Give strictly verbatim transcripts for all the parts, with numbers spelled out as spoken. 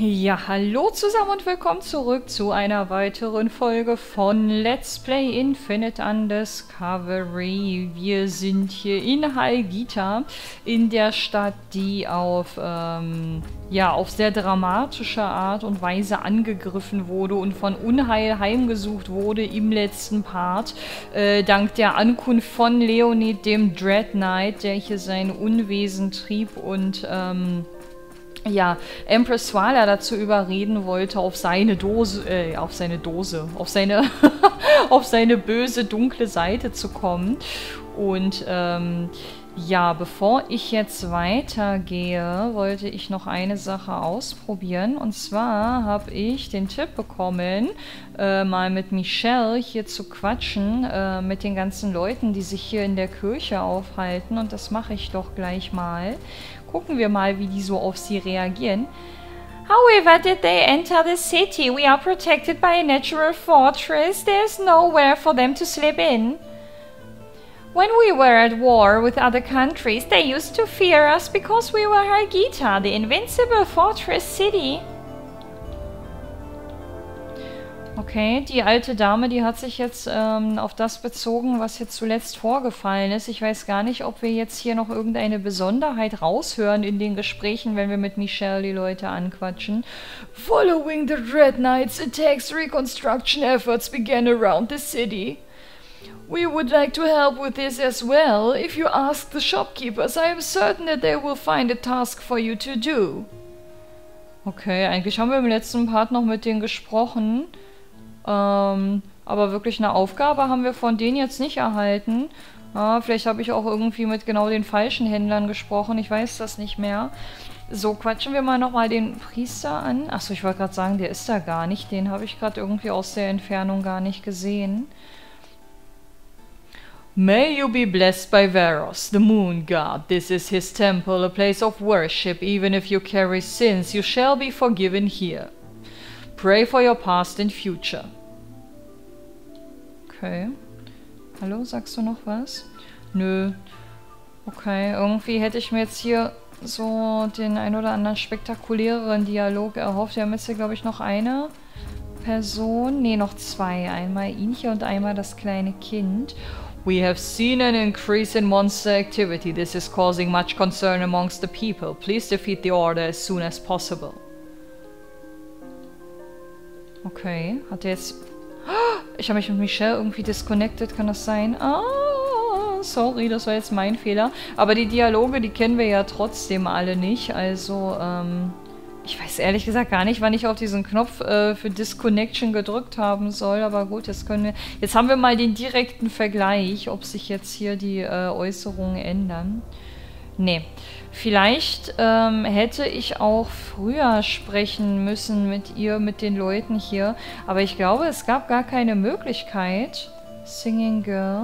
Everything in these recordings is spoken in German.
Ja, hallo zusammen und willkommen zurück zu einer weiteren Folge von Let's Play Infinite Undiscovery. Wir sind hier in Halgita, in der Stadt, die auf, ähm, ja, auf sehr dramatische Art und Weise angegriffen wurde und von Unheil heimgesucht wurde im letzten Part. Äh, dank der Ankunft von Leonid, dem Dread Knight, der hier sein Unwesen trieb und, ähm... ja, Empress Svala dazu überreden wollte, auf seine Dose, äh, auf seine Dose, auf seine, auf seine böse, dunkle Seite zu kommen. Und, ähm, ja, bevor ich jetzt weitergehe, wollte ich noch eine Sache ausprobieren. Und zwar habe ich den Tipp bekommen, äh, mal mit Michelle hier zu quatschen, äh, mit den ganzen Leuten, die sich hier in der Kirche aufhalten. Und das mache ich doch gleich mal. Gucken wir mal, wie die so auf sie reagieren. However did they enter the city? We are protected by a natural fortress. There's nowhere for them to slip in. When we were at war with other countries, they used to fear us because we were Halgita, the invincible fortress city. Okay, die alte Dame, die hat sich jetzt ähm, auf das bezogen, was jetzt zuletzt vorgefallen ist. Ich weiß gar nicht, ob wir jetzt hier noch irgendeine Besonderheit raushören in den Gesprächen, wenn wir mit Michelle die Leute anquatschen. Following the Dread Knight's attacks, reconstruction efforts began around the city. We would like to help with this as well. If you ask the shopkeepers, I am certain that they will find a task for you to do. Okay, eigentlich haben wir im letzten Part noch mit denen gesprochen. Ähm, aber wirklich eine Aufgabe haben wir von denen jetzt nicht erhalten. Ah, vielleicht habe ich auch irgendwie mit genau den falschen Händlern gesprochen. Ich weiß das nicht mehr. So, quatschen wir mal nochmal den Priester an. Achso, ich wollte gerade sagen, der ist da gar nicht. Den habe ich gerade irgendwie aus der Entfernung gar nicht gesehen. May you be blessed by Varos, the moon god. This is his temple, a place of worship. Even if you carry sins, you shall be forgiven here. Pray for your past and future. Okay. Hallo, sagst du noch was? Nö. Okay, irgendwie hätte ich mir jetzt hier so den ein oder anderen spektakuläreren Dialog erhofft. Wir haben jetzt hier, glaube ich, noch eine Person. Ne, noch zwei. Einmal ihn hier und einmal das kleine Kind. We have seen an increase in monster activity. This is causing much concern amongst the people. Please defeat the order as soon as possible. Okay, hat er jetzt... Ich habe mich mit Michelle irgendwie disconnected, kann das sein? Ah, sorry, das war jetzt mein Fehler. Aber die Dialoge, die kennen wir ja trotzdem alle nicht. Also, ähm... ich weiß ehrlich gesagt gar nicht, wann ich auf diesen Knopf äh, für Disconnection gedrückt haben soll. Aber gut, jetzt können wir... Jetzt haben wir mal den direkten Vergleich, ob sich jetzt hier die äh, Äußerungen ändern. Nee. Vielleicht ähm, hätte ich auch früher sprechen müssen mit ihr, mit den Leuten hier. Aber ich glaube, es gab gar keine Möglichkeit. Singing Girl.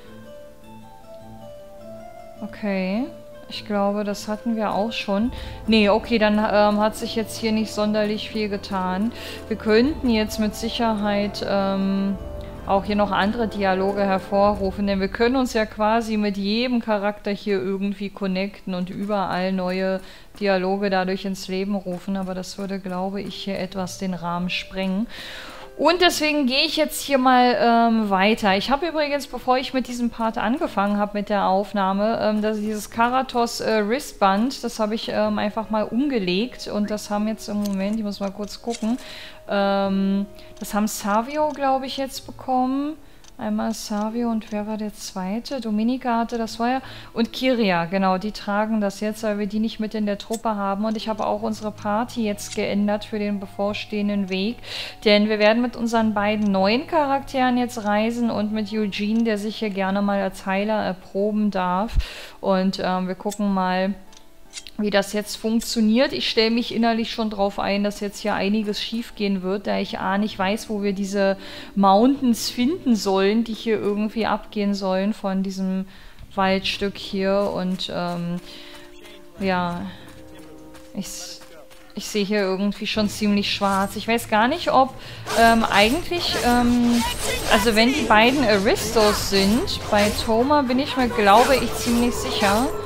Okay. Ich glaube, das hatten wir auch schon. Nee, okay, dann ähm, hat sich jetzt hier nicht sonderlich viel getan. Wir könnten jetzt mit Sicherheit ähm, auch hier noch andere Dialoge hervorrufen, denn wir können uns ja quasi mit jedem Charakter hier irgendwie connecten und überall neue Dialoge dadurch ins Leben rufen. Aber das würde, glaube ich, hier etwas den Rahmen sprengen. Und deswegen gehe ich jetzt hier mal ähm, weiter. Ich habe übrigens, bevor ich mit diesem Part angefangen habe mit der Aufnahme, ähm, dass dieses Karatos äh, Wristband, das habe ich ähm, einfach mal umgelegt. Und das haben jetzt im Moment, ich muss mal kurz gucken, ähm, das haben Savio, glaube ich, jetzt bekommen. Einmal Savio und wer war der zweite? Dominika hatte das war ja. Und Kiria, genau, die tragen das jetzt, weil wir die nicht mit in der Truppe haben. Und ich habe auch unsere Party jetzt geändert für den bevorstehenden Weg. Denn wir werden mit unseren beiden neuen Charakteren jetzt reisen und mit Eugene, der sich hier gerne mal als Heiler erproben darf. Und ähm, wir gucken mal, wie das jetzt funktioniert. Ich stelle mich innerlich schon drauf ein, dass jetzt hier einiges schief gehen wird, da ich A nicht weiß, wo wir diese Mountains finden sollen, die hier irgendwie abgehen sollen von diesem Waldstück hier. Und ähm, ja, ich, ich sehe hier irgendwie schon ziemlich schwarz. Ich weiß gar nicht, ob ähm, eigentlich, ähm, also wenn die beiden Aristos sind, bei Thoma bin ich mir, glaube ich, ziemlich sicher,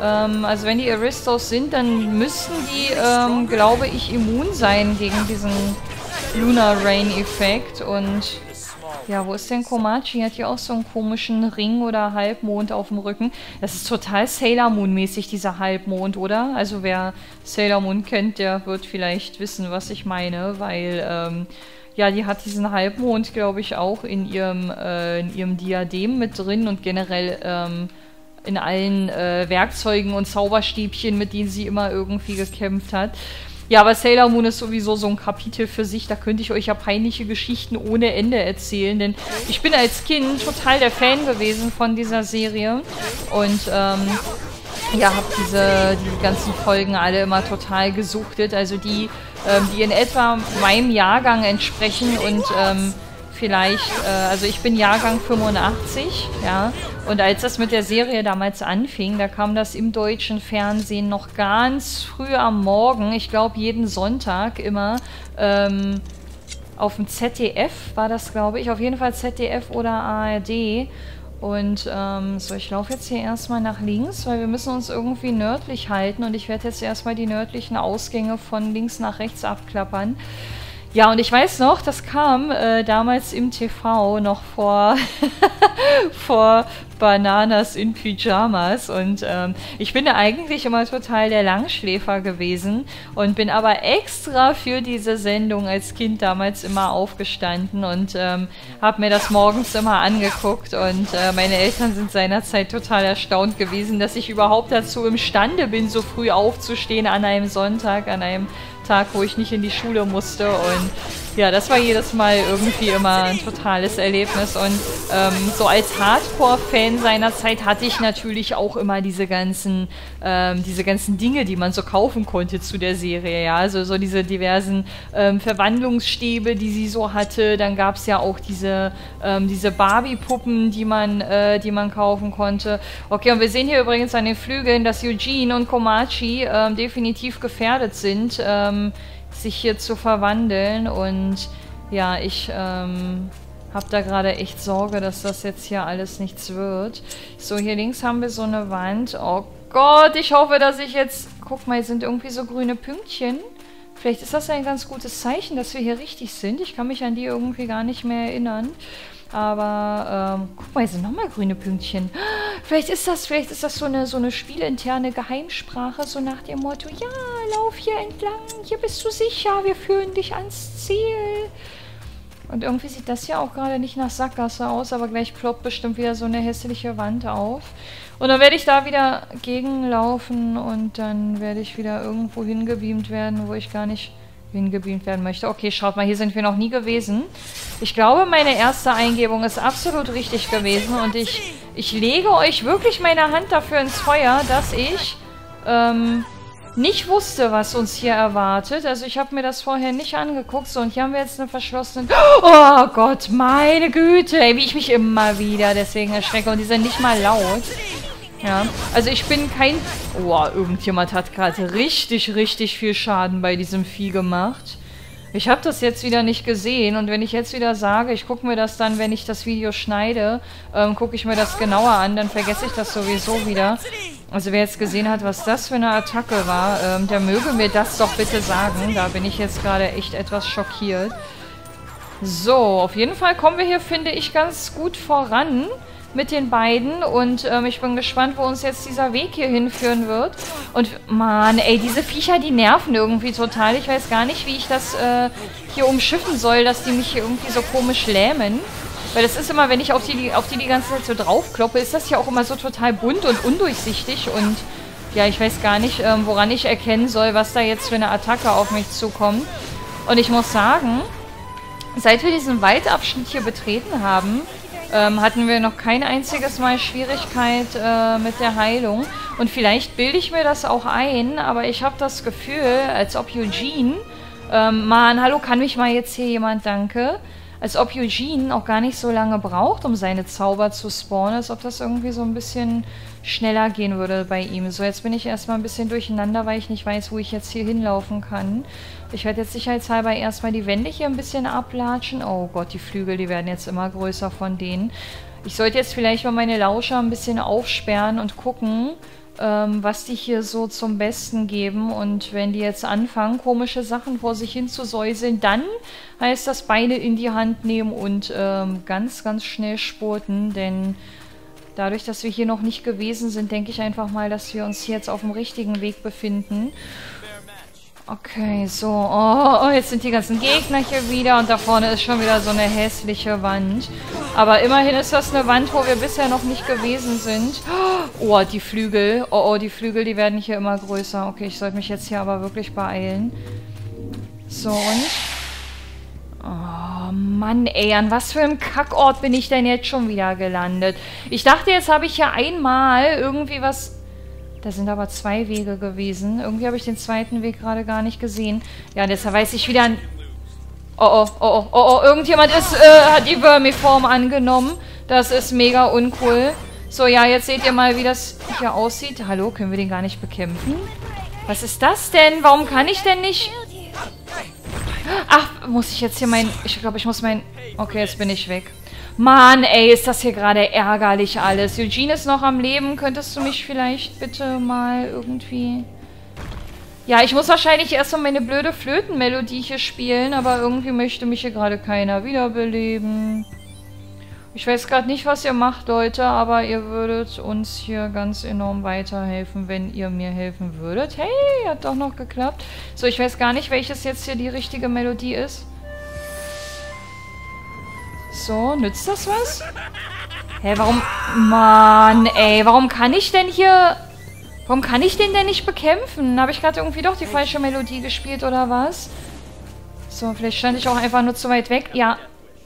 Ähm, also wenn die Aristos sind, dann müssten die, ähm, glaube ich, immun sein gegen diesen Lunar Rain Effekt. Und ja, wo ist denn Komachi? Hat hier auch so einen komischen Ring oder Halbmond auf dem Rücken. Das ist total Sailor Moon mäßig, dieser Halbmond, oder? Also wer Sailor Moon kennt, der wird vielleicht wissen, was ich meine, weil ähm, ja, die hat diesen Halbmond, glaube ich, auch in ihrem, äh, in ihrem Diadem mit drin und generell ähm, in allen äh, Werkzeugen und Zauberstäbchen, mit denen sie immer irgendwie gekämpft hat. Ja, aber Sailor Moon ist sowieso so ein Kapitel für sich, da könnte ich euch ja peinliche Geschichten ohne Ende erzählen, denn ich bin als Kind total der Fan gewesen von dieser Serie und ähm, ja, habe diese die ganzen Folgen alle immer total gesuchtet, also die, ähm, die in etwa meinem Jahrgang entsprechen und ähm, vielleicht, äh, also ich bin Jahrgang fünfundachtzig, ja, und als das mit der Serie damals anfing, da kam das im deutschen Fernsehen noch ganz früh am Morgen, ich glaube jeden Sonntag immer, ähm, auf dem Z D F war das, glaube ich, auf jeden Fall Z D F oder A R D. Und ähm, so, ich laufe jetzt hier erstmal nach links, weil wir müssen uns irgendwie nördlich halten und ich werde jetzt erstmal die nördlichen Ausgänge von links nach rechts abklappern. Ja, und ich weiß noch, das kam äh, damals im T V noch vor, vor Bananas in Pyjamas und ähm, ich bin da eigentlich immer total der Langschläfer gewesen und bin aber extra für diese Sendung als Kind damals immer aufgestanden und ähm, habe mir das morgens immer angeguckt und äh, meine Eltern sind seinerzeit total erstaunt gewesen, dass ich überhaupt dazu imstande bin, so früh aufzustehen an einem Sonntag, an einem Tag, wo ich nicht in die Schule musste und ja, das war jedes Mal irgendwie immer ein totales Erlebnis und ähm, so als Hardcore-Fan seiner Zeit hatte ich natürlich auch immer diese ganzen, ähm, diese ganzen Dinge, die man so kaufen konnte zu der Serie, ja, also so diese diversen ähm, Verwandlungsstäbe, die sie so hatte, dann gab es ja auch diese, ähm, diese Barbie-Puppen, die man, äh, die man kaufen konnte. Okay, und wir sehen hier übrigens an den Flügeln, dass Eugene und Komachi ähm, definitiv gefährdet sind, ähm, sich hier zu verwandeln und ja, ich ähm, habe da gerade echt Sorge, dass das jetzt hier alles nichts wird. So, hier links haben wir so eine Wand. Oh Gott, ich hoffe, dass ich jetzt... Guck mal, hier sind irgendwie so grüne Pünktchen. Vielleicht ist das ein ganz gutes Zeichen, dass wir hier richtig sind. Ich kann mich an die irgendwie gar nicht mehr erinnern. Aber, ähm, guck mal, hier sind nochmal grüne Pünktchen. Vielleicht ist das, vielleicht ist das so eine, so eine spielinterne Geheimsprache, so nach dem Motto, ja, lauf hier entlang, hier bist du sicher, wir führen dich ans Ziel. Und irgendwie sieht das ja auch gerade nicht nach Sackgasse aus, aber gleich ploppt bestimmt wieder so eine hässliche Wand auf. Und dann werde ich da wieder gegenlaufen und dann werde ich wieder irgendwo hingebeamt werden, wo ich gar nicht hingebeamt werden möchte. Okay, schaut mal, hier sind wir noch nie gewesen. Ich glaube, meine erste Eingebung ist absolut richtig gewesen und ich, ich lege euch wirklich meine Hand dafür ins Feuer, dass ich ähm, nicht wusste, was uns hier erwartet. Also ich habe mir das vorher nicht angeguckt. So, und hier haben wir jetzt eine verschlossene... Oh Gott, meine Güte, ey, wie ich mich immer wieder deswegen erschrecke. Und die sind nicht mal laut. Ja, also ich bin kein... Oh, irgendjemand hat gerade richtig, richtig viel Schaden bei diesem Vieh gemacht. Ich habe das jetzt wieder nicht gesehen und wenn ich jetzt wieder sage, ich gucke mir das dann, wenn ich das Video schneide, ähm, gucke ich mir das genauer an, dann vergesse ich das sowieso wieder. Also wer jetzt gesehen hat, was das für eine Attacke war, ähm, der möge mir das doch bitte sagen. Da bin ich jetzt gerade echt etwas schockiert. So, auf jeden Fall kommen wir hier, finde ich, ganz gut voran mit den beiden und ähm, ich bin gespannt, wo uns jetzt dieser Weg hier hinführen wird. Und Mann, ey, diese Viecher, die nerven irgendwie total. Ich weiß gar nicht, wie ich das äh, hier umschiffen soll, dass die mich hier irgendwie so komisch lähmen. Weil das ist immer, wenn ich auf die, auf die die ganze Zeit so draufkloppe, ist das ja auch immer so total bunt und undurchsichtig und ja, ich weiß gar nicht, ähm, woran ich erkennen soll, was da jetzt für eine Attacke auf mich zukommt. Und ich muss sagen, seit wir diesen Waldabschnitt hier betreten haben, Ähm, hatten wir noch kein einziges Mal Schwierigkeit äh, mit der Heilung. Und vielleicht bilde ich mir das auch ein, aber ich habe das Gefühl, als ob Eugene... Ähm, Mann, hallo, kann mich mal jetzt hier jemand, danke? Als ob Eugene auch gar nicht so lange braucht, um seine Zauber zu spawnen, als ob das irgendwie so ein bisschen schneller gehen würde bei ihm. So, jetzt bin ich erstmal ein bisschen durcheinander, weil ich nicht weiß, wo ich jetzt hier hinlaufen kann. Ich werde jetzt sicherheitshalber erstmal die Wände hier ein bisschen ablatschen. Oh Gott, die Flügel, die werden jetzt immer größer von denen. Ich sollte jetzt vielleicht mal meine Lauscher ein bisschen aufsperren und gucken, ähm, was die hier so zum Besten geben. Und wenn die jetzt anfangen, komische Sachen vor sich hin zu säuseln, dann heißt das Beine in die Hand nehmen und ähm, ganz, ganz schnell spurten. Denn dadurch, dass wir hier noch nicht gewesen sind, denke ich einfach mal, dass wir uns hier jetzt auf dem richtigen Weg befinden. Okay, so. Oh, oh, jetzt sind die ganzen Gegner hier wieder und da vorne ist schon wieder so eine hässliche Wand. Aber immerhin ist das eine Wand, wo wir bisher noch nicht gewesen sind. Oh, die Flügel. Oh, oh, die Flügel, die werden hier immer größer. Okay, ich sollte mich jetzt hier aber wirklich beeilen. So, und? Oh, Mann, ey, an was für einem Kackort bin ich denn jetzt schon wieder gelandet? Ich dachte, jetzt habe ich ja einmal irgendwie was... Da sind aber zwei Wege gewesen. Irgendwie habe ich den zweiten Weg gerade gar nicht gesehen. Ja, deshalb weiß ich wieder... Oh, oh, oh, oh, oh, oh, irgendjemand ist, äh, hat die Vermiform angenommen. Das ist mega uncool. So, ja, jetzt seht ihr mal, wie das hier aussieht. Hallo, können wir den gar nicht bekämpfen? Was ist das denn? Warum kann ich denn nicht... Ach, muss ich jetzt hier mein... Ich glaube, ich muss mein... Okay, jetzt bin ich weg. Mann, ey, ist das hier gerade ärgerlich alles. Eugene ist noch am Leben. Könntest du mich vielleicht bitte mal irgendwie... Ja, ich muss wahrscheinlich erst mal meine blöde Flötenmelodie hier spielen, aber irgendwie möchte mich hier gerade keiner wiederbeleben. Ich weiß gerade nicht, was ihr macht, Leute, aber ihr würdet uns hier ganz enorm weiterhelfen, wenn ihr mir helfen würdet. Hey, hat doch noch geklappt. So, ich weiß gar nicht, welches jetzt hier die richtige Melodie ist. So, nützt das was? Hä, warum... Mann, ey, warum kann ich denn hier... Warum kann ich den denn nicht bekämpfen? Habe ich gerade irgendwie doch die falsche Melodie gespielt, oder was? So, vielleicht stand ich auch einfach nur zu weit weg. Ja.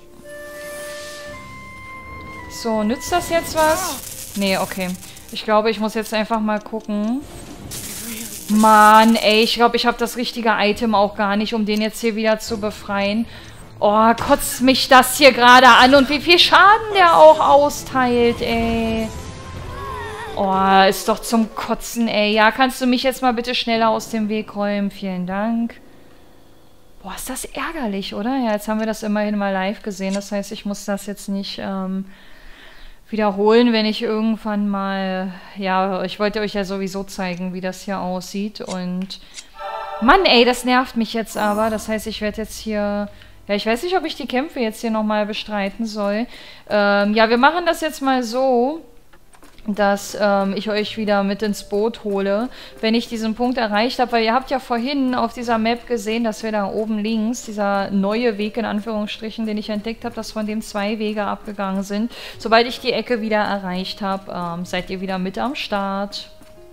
So, nützt das jetzt was? Nee, okay. Ich glaube, ich muss jetzt einfach mal gucken. Mann, ey, ich glaube, ich habe das richtige Item auch gar nicht, um den jetzt hier wieder zu befreien. Oh, kotzt mich das hier gerade an und wie viel Schaden der auch austeilt, ey. Oh, ist doch zum Kotzen, ey. Ja, kannst du mich jetzt mal bitte schneller aus dem Weg räumen? Vielen Dank. Boah, ist das ärgerlich, oder? Ja, jetzt haben wir das immerhin mal live gesehen. Das heißt, ich muss das jetzt nicht ähm, wiederholen, wenn ich irgendwann mal... Ja, ich wollte euch ja sowieso zeigen, wie das hier aussieht. Und... Mann, ey, das nervt mich jetzt aber. Das heißt, ich werde jetzt hier... Ja, ich weiß nicht, ob ich die Kämpfe jetzt hier nochmal bestreiten soll. Ähm, ja, wir machen das jetzt mal so, dass ähm, ich euch wieder mit ins Boot hole, wenn ich diesen Punkt erreicht habe. Weil ihr habt ja vorhin auf dieser Map gesehen, dass wir da oben links, dieser neue Weg in Anführungsstrichen, den ich entdeckt habe, dass von dem zwei Wege abgegangen sind. Sobald ich die Ecke wieder erreicht habe, ähm, seid ihr wieder mit am Start.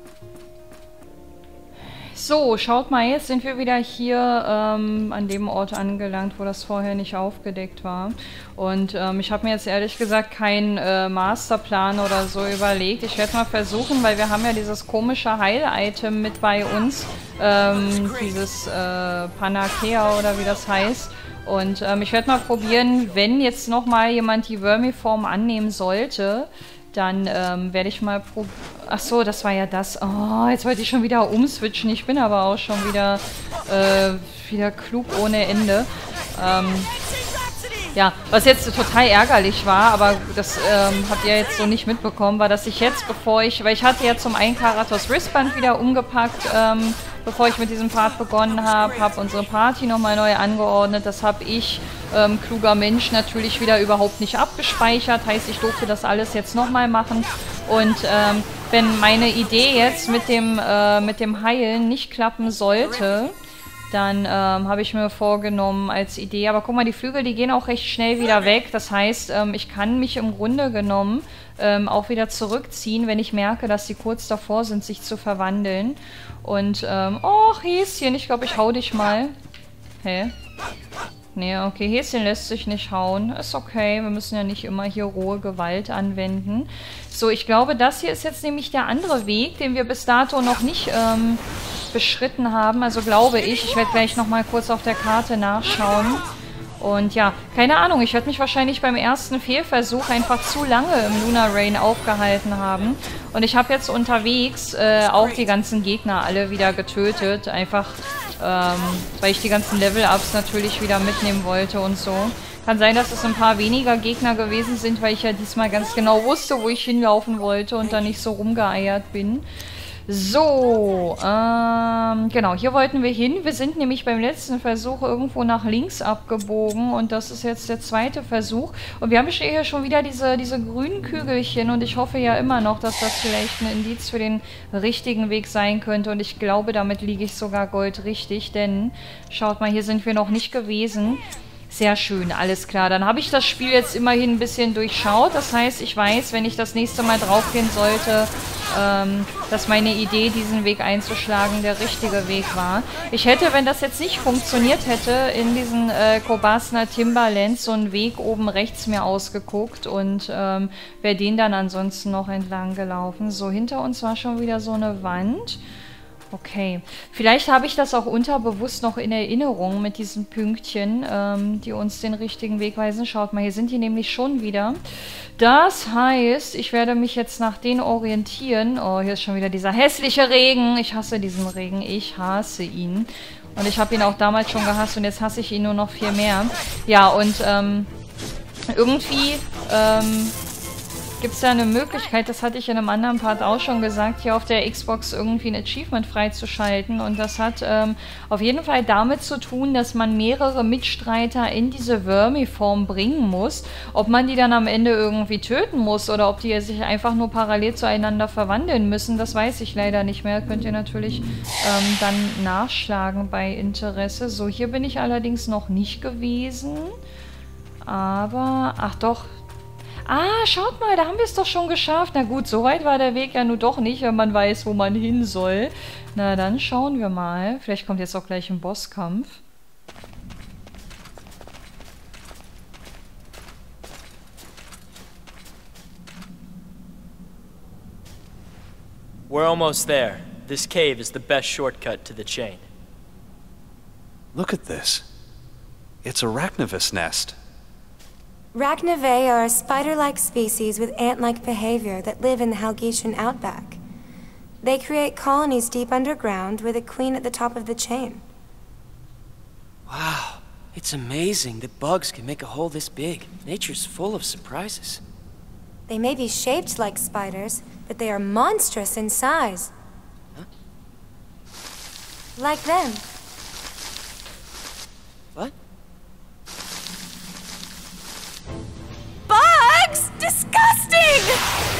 So, schaut mal, jetzt sind wir wieder hier ähm, an dem Ort angelangt, wo das vorher nicht aufgedeckt war. Und ähm, ich habe mir jetzt ehrlich gesagt keinen äh, Masterplan oder so überlegt. Ich werde mal versuchen, weil wir haben ja dieses komische Heil-Item mit bei uns. Ähm, dieses äh, Panacea oder wie das heißt. Und ähm, ich werde mal probieren, wenn jetzt nochmal jemand die Vermiform annehmen sollte, dann ähm, werde ich mal probieren. Ach so, das war ja das. Oh, jetzt wollte ich schon wieder umswitchen. Ich bin aber auch schon wieder, äh, wieder klug ohne Ende. Ähm, ja, was jetzt total ärgerlich war, aber das ähm, habt ihr jetzt so nicht mitbekommen, war, dass ich jetzt, bevor ich, weil ich hatte ja zum einen Karatos Wristband wieder umgepackt, ähm, bevor ich mit diesem Part begonnen habe, habe unsere Party nochmal neu angeordnet. Das habe ich, ähm, kluger Mensch, natürlich wieder überhaupt nicht abgespeichert. Heißt, ich durfte das alles jetzt nochmal machen. Und ähm, wenn meine Idee jetzt mit dem, äh, mit dem Heilen nicht klappen sollte, dann ähm, habe ich mir vorgenommen als Idee, aber guck mal, die Flügel, die gehen auch recht schnell wieder weg. Das heißt, ähm, ich kann mich im Grunde genommen ähm, auch wieder zurückziehen, wenn ich merke, dass sie kurz davor sind, sich zu verwandeln. Und, ähm, oh, Häschen, ich glaube, ich hau dich mal. Hä? Nee, okay, Häschen lässt sich nicht hauen. Ist okay, wir müssen ja nicht immer hier rohe Gewalt anwenden. So, ich glaube, das hier ist jetzt nämlich der andere Weg, den wir bis dato noch nicht ähm, beschritten haben. Also glaube ich, ich werde gleich nochmal kurz auf der Karte nachschauen. Und ja, keine Ahnung, ich werde mich wahrscheinlich beim ersten Fehlversuch einfach zu lange im Lunar Rain aufgehalten haben. Und ich habe jetzt unterwegs äh, auch die ganzen Gegner alle wieder getötet. Einfach, ähm, weil ich die ganzen Level-Ups natürlich wieder mitnehmen wollte und so. Kann sein, dass es ein paar weniger Gegner gewesen sind, weil ich ja diesmal ganz genau wusste, wo ich hinlaufen wollte und da nicht so rumgeeiert bin. So, ähm, genau, hier wollten wir hin. Wir sind nämlich beim letzten Versuch irgendwo nach links abgebogen und das ist jetzt der zweite Versuch. Und wir haben hier schon wieder diese, diese grünen Kügelchen und ich hoffe ja immer noch, dass das vielleicht ein Indiz für den richtigen Weg sein könnte. Und ich glaube, damit liege ich sogar goldrichtig, denn schaut mal, hier sind wir noch nicht gewesen. Sehr schön, alles klar. Dann habe ich das Spiel jetzt immerhin ein bisschen durchschaut. Das heißt, ich weiß, wenn ich das nächste Mal draufgehen sollte, ähm, dass meine Idee, diesen Weg einzuschlagen, der richtige Weg war. Ich hätte, wenn das jetzt nicht funktioniert hätte, in diesen äh, Kobasna Timberlands so einen Weg oben rechts mir ausgeguckt und ähm, wäre den dann ansonsten noch entlang gelaufen. So, hinter uns war schon wieder so eine Wand. Okay, vielleicht habe ich das auch unterbewusst noch in Erinnerung mit diesen Pünktchen, ähm, die uns den richtigen Weg weisen. Schaut mal, hier sind die nämlich schon wieder. Das heißt, ich werde mich jetzt nach denen orientieren. Oh, hier ist schon wieder dieser hässliche Regen. Ich hasse diesen Regen. Ich hasse ihn. Und ich habe ihn auch damals schon gehasst und jetzt hasse ich ihn nur noch viel mehr. Ja, und ähm, irgendwie... Ähm, gibt es ja eine Möglichkeit, das hatte ich in einem anderen Part auch schon gesagt, hier auf der Xbox irgendwie ein Achievement freizuschalten. Und das hat ähm, auf jeden Fall damit zu tun, dass man mehrere Mitstreiter in diese Vermi-Form bringen muss. Ob man die dann am Ende irgendwie töten muss oder ob die sich einfach nur parallel zueinander verwandeln müssen, das weiß ich leider nicht mehr. Könnt ihr natürlich ähm, dann nachschlagen bei Interesse. So, hier bin ich allerdings noch nicht gewesen. Aber, ach doch... Ah, schaut mal, da haben wir es doch schon geschafft. Na gut, so weit war der Weg ja nun doch nicht, wenn man weiß, wo man hin soll. Na, dann schauen wir mal. Vielleicht kommt jetzt auch gleich ein Bosskampf. We're almost there. This cave is the best shortcut to the chain. Look at this. It's Arachnavis nest. Arachnivae are a spider-like species with ant-like behavior that live in the Halgetian outback. They create colonies deep underground with a queen at the top of the chain. Wow, it's amazing that bugs can make a hole this big. Nature's full of surprises. They may be shaped like spiders, but they are monstrous in size. Huh? Like them. What? Bugs! Disgusting!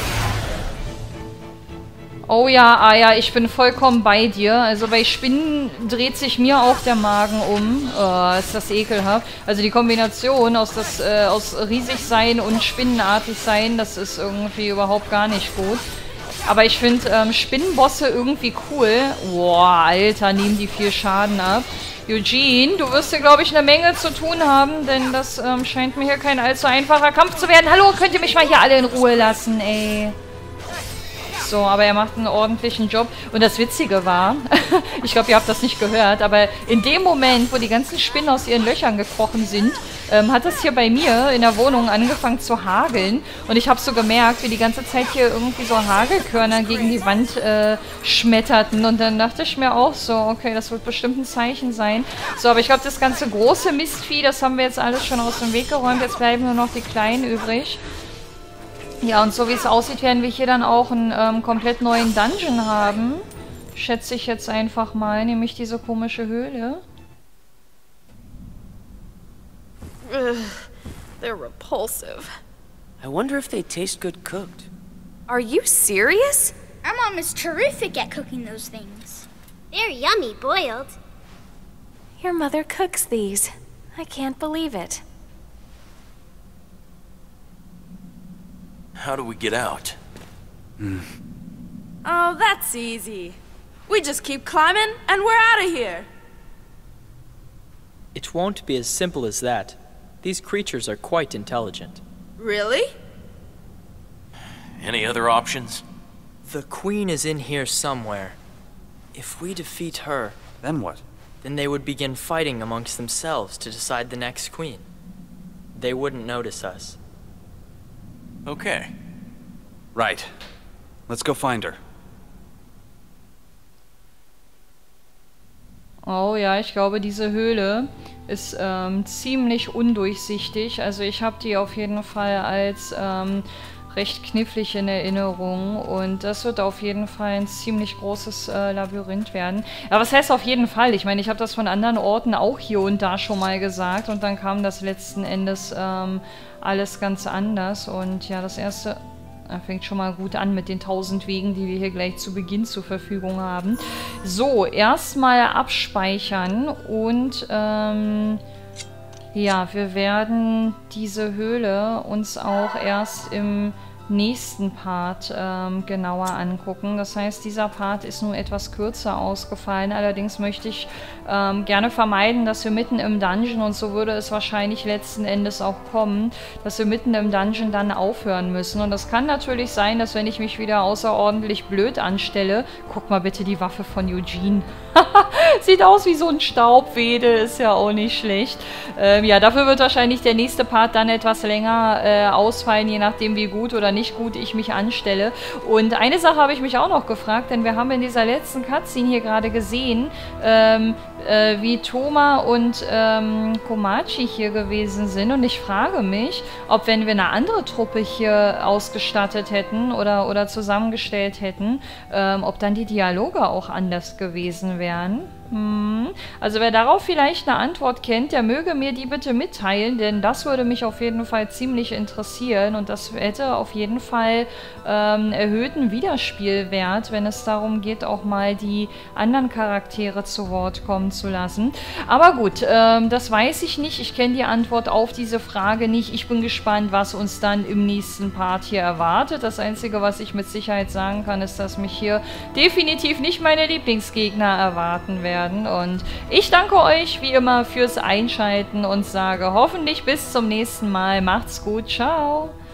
Oh ja, Aya, ich bin vollkommen bei dir. Also bei Spinnen dreht sich mir auch der Magen um. Oh, ist das ekelhaft. Also die Kombination aus, das, äh, aus riesig sein und spinnenartig sein, das ist irgendwie überhaupt gar nicht gut. Aber ich finde ähm, Spinnenbosse irgendwie cool. Boah, Alter, nehmen die viel Schaden ab. Eugene, du wirst hier, glaube ich, eine Menge zu tun haben, denn das ähm, scheint mir hier kein allzu einfacher Kampf zu werden. Hallo, könnt ihr mich mal hier alle in Ruhe lassen, ey. So, aber er macht einen ordentlichen Job. Und das Witzige war, ich glaube, ihr habt das nicht gehört, aber in dem Moment, wo die ganzen Spinnen aus ihren Löchern gekrochen sind, ähm, hat es hier bei mir in der Wohnung angefangen zu hageln. Und ich habe so gemerkt, wie die ganze Zeit hier irgendwie so Hagelkörner gegen die Wand äh, schmetterten. Und dann dachte ich mir auch so, okay, das wird bestimmt ein Zeichen sein. So, aber ich glaube, das ganze große Mistvieh, das haben wir jetzt alles schon aus dem Weg geräumt. Jetzt bleiben nur noch die kleinen übrig. Ja, und so wie es aussieht, werden wir hier dann auch einen ähm, komplett neuen Dungeon haben. Schätze ich jetzt einfach mal, nämlich diese komische Höhle. Ugh, they're repulsive. I wonder if they taste good cooked. Are you serious? Our mom is terrific at cooking those things. They're yummy boiled. Your mother cooks these. I can't believe it. How do we get out? Hmm. Oh, that's easy. We just keep climbing and we're out of here. It won't be as simple as that. These creatures are quite intelligent. Really? Any other options? The queen is in here somewhere. If we defeat her, Then what? then they would begin fighting amongst themselves to decide the next queen. They wouldn't notice us. Okay. Right. Let's go find her. Oh ja, ich glaube, diese Höhle ist ähm, ziemlich undurchsichtig. Also ich habe die auf jeden Fall als ähm, recht knifflig in Erinnerung. Und das wird auf jeden Fall ein ziemlich großes äh, Labyrinth werden. Aber was heißt auf jeden Fall? Ich meine, ich habe das von anderen Orten auch hier und da schon mal gesagt. Und dann kam das letzten Endes ähm, alles ganz anders. Und ja, das erste... Er fängt schon mal gut an mit den tausend Wegen, die wir hier gleich zu Beginn zur Verfügung haben. So, erstmal abspeichern und ähm, ja, wir werden diese Höhle uns auch erst im nächsten Part ähm, genauer angucken. Das heißt, dieser Part ist nur etwas kürzer ausgefallen. Allerdings möchte ich ähm, gerne vermeiden, dass wir mitten im Dungeon, und so würde es wahrscheinlich letzten Endes auch kommen, dass wir mitten im Dungeon dann aufhören müssen. Und das kann natürlich sein, dass wenn ich mich wieder außerordentlich blöd anstelle, guck mal bitte die Waffe von Eugene. Sieht aus wie so ein Staubwedel, ist ja auch nicht schlecht. Ähm, ja, dafür wird wahrscheinlich der nächste Part dann etwas länger äh, ausfallen, je nachdem wie gut oder nicht gut ich mich anstelle. Und eine Sache habe ich mich auch noch gefragt, denn wir haben in dieser letzten Cutscene hier gerade gesehen, ähm, äh, wie Thoma und ähm, Komachi hier gewesen sind. Und ich frage mich, ob wenn wir eine andere Truppe hier ausgestattet hätten oder, oder zusammengestellt hätten, ähm, ob dann die Dialoge auch anders gewesen wären. Hm. Also wer darauf vielleicht eine Antwort kennt, der möge mir die bitte mitteilen, denn das würde mich auf jeden Fall ziemlich interessieren und das hätte auf jeden Fall ähm, erhöhten Wiederspielwert, wenn es darum geht, auch mal die anderen Charaktere zu Wort kommen zu lassen. Aber gut, ähm, das weiß ich nicht. Ich kenne die Antwort auf diese Frage nicht. Ich bin gespannt, was uns dann im nächsten Part hier erwartet. Das Einzige, was ich mit Sicherheit sagen kann, ist, dass mich hier definitiv nicht meine Lieblingsgegner erwarten werden. Und ich danke euch wie immer fürs Einschalten und sage hoffentlich bis zum nächsten Mal. Macht's gut, ciao!